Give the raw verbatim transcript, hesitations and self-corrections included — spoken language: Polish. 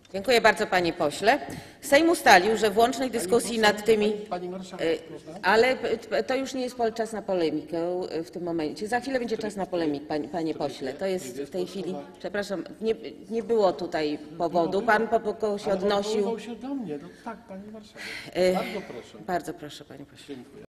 Dziękuję bardzo, panie pośle. Sejm ustalił, że w łącznej dyskusji nad tymi... Pani marszałek, proszę. Ale to już nie jest czas na polemikę w tym momencie. Za chwilę będzie czas na polemikę, panie, panie pośle. To jest w tej chwili... Przepraszam, nie, nie było tutaj powodu. Pan po prostu się odnosił... Ale się do mnie. No tak, pani marszałek. Bardzo proszę. Bardzo proszę, panie pośle. Dziękuję.